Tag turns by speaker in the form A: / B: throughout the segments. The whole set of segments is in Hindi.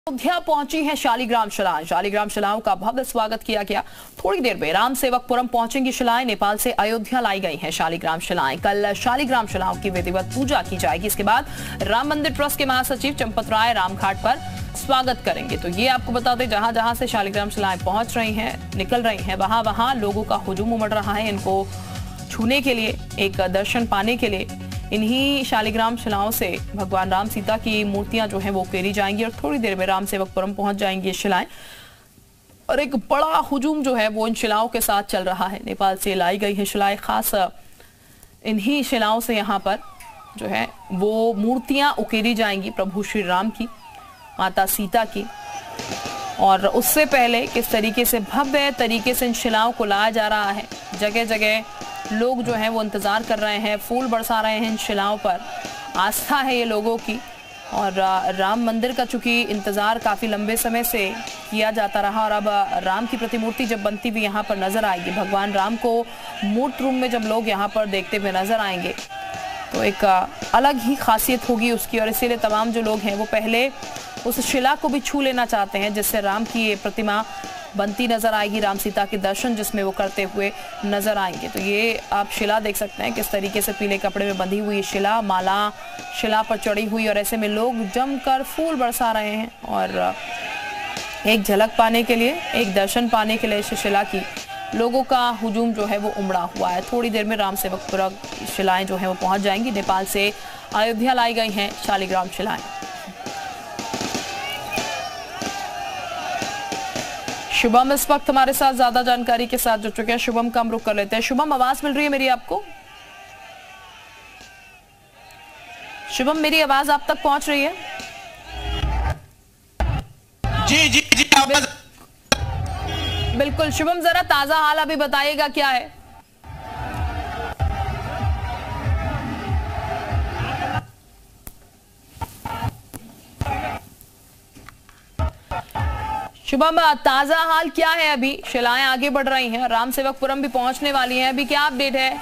A: अयोध्या पहुंची है शालिग्राम शिलाएं। शालिग्राम शिलाओं का भव्य स्वागत किया गया। थोड़ी देर में राम सेवकपुरम पहुंचेंगी शिलाएं। नेपाल से अयोध्या लाई गई हैं शालिग्राम शिलाएं। कल शालिग्राम शिलाओं की विधिवत पूजा की जाएगी। इसके बाद राम मंदिर ट्रस्ट के महासचिव चंपत राय रामघाट पर स्वागत करेंगे। तो ये आपको बता दें, जहां जहां से शालिग्राम शिलाएं पहुंच रही हैं, निकल रही हैं, वहां वहां लोगों का हुजूम उमड़ रहा है इनको छूने के लिए, एक दर्शन पाने के लिए। इन्हीं शालिग्राम शिलाओं से भगवान राम सीता की मूर्तियां जो हैं वो उकेरी जाएंगी और थोड़ी देर में राम सेवकपुरम पहुंच जाएंगी ये शिलाएं। और एक बड़ा हुजूम जो है वो इन शिलाओं के साथ चल रहा है। नेपाल से लाई गई है शिलाएं, खास इन्हीं शिलाओं से यहाँ पर जो है वो मूर्तियां उकेरी जाएंगी प्रभु श्री राम की, माता सीता की। और उससे पहले किस तरीके से भव्य तरीके से इन शिलाओं को लाया जा रहा है, जगह जगह लोग जो हैं वो इंतजार कर रहे हैं, फूल बरसा रहे हैं इन शिलाओं पर। आस्था है ये लोगों की। और राम मंदिर का चूंकि इंतजार काफी लंबे समय से किया जाता रहा और अब राम की प्रतिमूर्ति जब बनती हुई यहाँ पर नजर आएगी, भगवान राम को मूर्त रूप में जब लोग यहाँ पर देखते हुए नजर आएंगे तो एक अलग ही खासियत होगी उसकी। और इसीलिए तमाम जो लोग हैं वो पहले उस शिला को भी छू लेना चाहते हैं जिससे राम की ये प्रतिमा बनती नजर आएगी, राम सीता के दर्शन जिसमें वो करते हुए नजर आएंगे। तो ये आप शिला देख सकते हैं किस तरीके से पीले कपड़े में बंधी हुई शिला, माला शिला पर चढ़ी हुई, और ऐसे में लोग जमकर फूल बरसा रहे हैं और एक झलक पाने के लिए, एक दर्शन पाने के लिए इस शिला की लोगों का हुजूम जो है वो उमड़ा हुआ है। थोड़ी देर में राम सेवकपुरम शिलाएं जो है वो पहुंच जाएंगी। नेपाल से अयोध्या लाई गई हैं शालिग्राम शिलाएं। शुभम इस वक्त हमारे साथ ज्यादा जानकारी के साथ जुड़ चुके हैं। शुभम का हम रुख कर लेते हैं। शुभम, आवाज मिल रही है मेरी आपको? शुभम, मेरी आवाज आप तक पहुंच रही है?
B: जी जी जी आवाज
A: बिल्कुल। शुभम, जरा ताजा हाल अभी बताइएगा क्या है? शुभम, ताजा हाल क्या है? अभी शिलाएं आगे बढ़ रही हैं, राम सेवकपुरम भी पहुंचने वाली हैं, अभी क्या अपडेट है?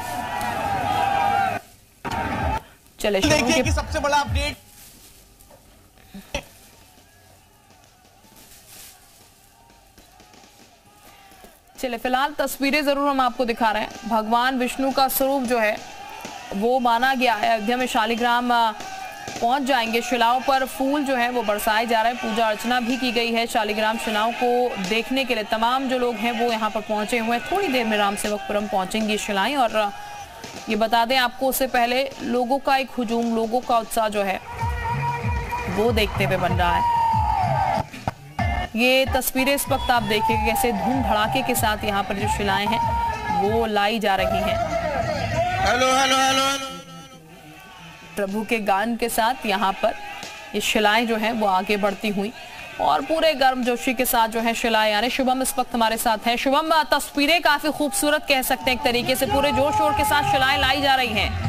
A: चले
B: देखिए कि सबसे बड़ा अपडेट
A: चले, फिलहाल तस्वीरें जरूर हम आपको दिखा रहे हैं। भगवान विष्णु का स्वरूप जो है वो माना गया है। अयोध्या में शालिग्राम पहुंच जाएंगे। शिलाओं पर फूल जो है वो बरसाए जा रहे हैं, पूजा अर्चना भी की गई है। शालिग्राम शिलाओं को देखने के लिए तमाम जो लोग हैं वो यहाँ पर पहुंचे हुए हैं। थोड़ी देर में राम सेवकपुरम पहुंचेंगी शिलाएं। और ये बता दें आपको, उससे पहले लोगों का एक हुजूम, लोगों का उत्साह जो है वो देखते हुए बन रहा है। ये तस्वीरें इस वक्त आप देखिए कैसे धूम धड़ाके के साथ यहाँ पर जो शिलाएं हैं वो लाई जा रही हैं।
B: हेलो हेलो हेलो
A: प्रभु के गान के साथ यहाँ पर ये शिलाएं जो हैं वो आगे बढ़ती हुई और पूरे गर्मजोशी के साथ जो है शिलाएं आ रही। शुभम इस वक्त हमारे साथ है। शुभम, तस्वीरें काफी खूबसूरत कह सकते हैं एक तरीके से, पूरे जोर शोर के साथ शिलाएं लाई जा रही हैं।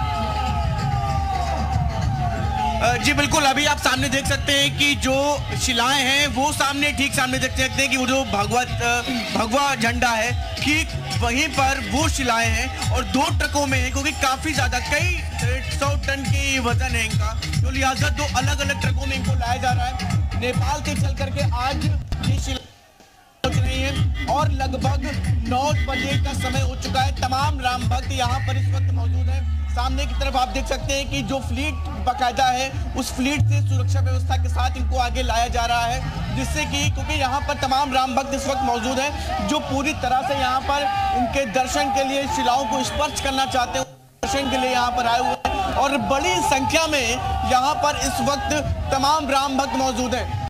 B: जी बिल्कुल, अभी आप सामने देख सकते हैं कि जो शिलाएं हैं वो सामने, ठीक सामने देख सकते हैं कि वो जो भगवा झंडा है ठीक वहीं पर वो शिलाएं हैं और 2 ट्रकों में है, क्योंकि काफी ज्यादा कई 100 टन की वजन है इनका, तो लिहाजा 2 अलग अलग ट्रकों में इनको लाया जा रहा है। नेपाल से चल करके आज ये शिलाएं पहुंच रही हैं और लगभग 9 बजे का समय हो चुका है। तमाम राम भक्त यहाँ पर इस वक्त मौजूद है। सामने की तरफ आप देख सकते हैं कि जो फ्लीट बाकायदा है उस फ्लीट से सुरक्षा व्यवस्था के साथ इनको आगे लाया जा रहा है, जिससे कि क्योंकि यहाँ पर तमाम राम भक्त इस वक्त मौजूद हैं जो पूरी तरह से यहाँ पर उनके दर्शन के लिए शिलाओं को स्पर्श करना चाहते हैं, दर्शन के लिए यहाँ पर आए हुए हैं और बड़ी संख्या में यहाँ पर इस वक्त तमाम राम भक्त मौजूद हैं।